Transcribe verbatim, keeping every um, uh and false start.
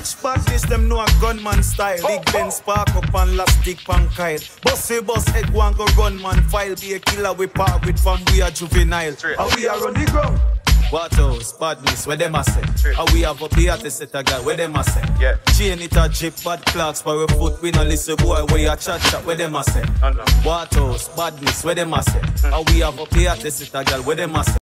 Which badness them know a gunman style? Big Ben spark up and last dick pan Kyle. Bossy boss head one go run man file. Be a killer we part with from we are juvenile. And we are on the ground. What else? Badness, where them a say? How we have up here to set a girl, where them a say? Yeah. Chain it a jip, bad clocks for a foot. We no listen boy, where you chat chat, where them a say? What else? Badness, where them a say? How we have up here to set a girl, where them a say?